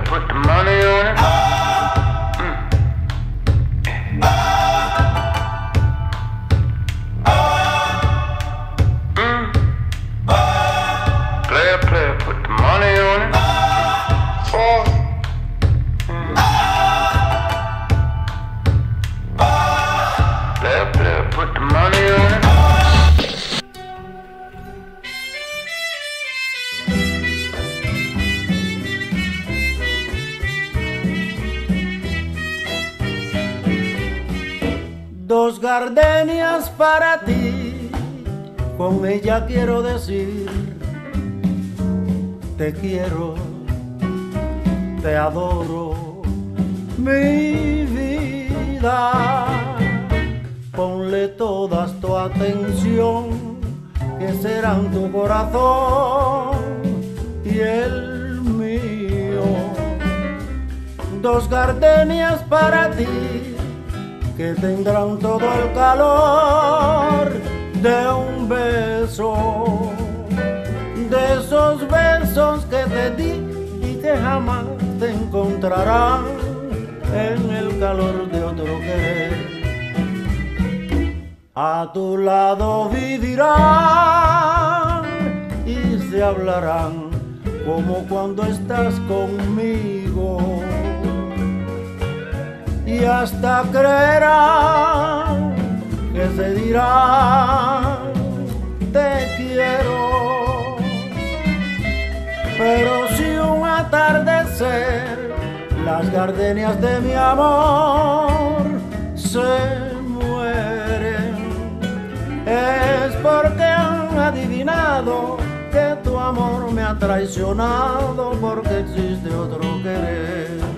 put the money on it. Player, put the money on it. Oh. Player, put the money on it. Dos gardenias para ti, con ella quiero decir, te quiero, te adoro, mi vida. Ponle toda tu atención, que serán tu corazón y el mío. Dos gardenias para ti, que tendrán todo el calor de un beso, de esos besos que te di y que jamás te encontrarán en el calor de otro querer. A tu lado vivirán y se hablarán como cuando estás conmigo, y hasta creerán que se dirán te quiero. Pero si un atardecer las gardenias de mi amor se mueren, es porque han adivinado que tu amor me ha traicionado, porque existe otro querer.